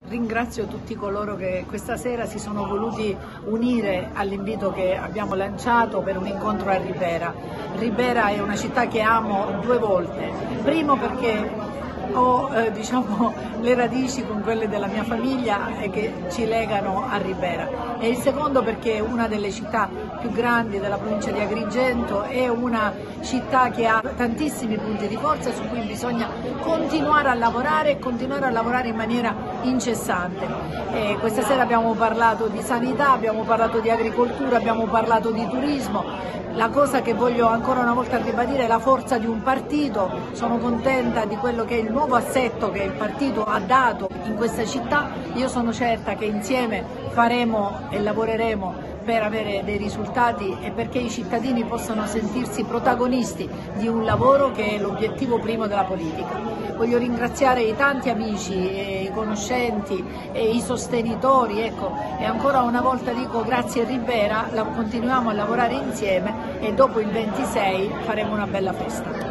Ringrazio tutti coloro che questa sera si sono voluti unire all'invito che abbiamo lanciato per un incontro a Ribera. Ribera è una città che amo due volte. Primo perché ho le radici con quelle della mia famiglia che ci legano a Ribera, e il secondo perché è una delle città più grandi della provincia di Agrigento, è una città che ha tantissimi punti di forza su cui bisogna continuare a lavorare e continuare a lavorare in maniera incessante. Questa sera abbiamo parlato di sanità, abbiamo parlato di agricoltura, abbiamo parlato di turismo. La cosa che voglio ancora una volta ribadire è la forza di un partito. Sono contenta di quello che è il nuovo assetto che il partito ha dato in questa città. Io sono certa che insieme faremo e lavoreremo per avere dei risultati e perché i cittadini possano sentirsi protagonisti di un lavoro che è l'obiettivo primo della politica. Voglio ringraziare i tanti amici, i conoscenti e i sostenitori, e ancora una volta dico grazie Ribera, continuiamo a lavorare insieme e dopo il 26 faremo una bella festa.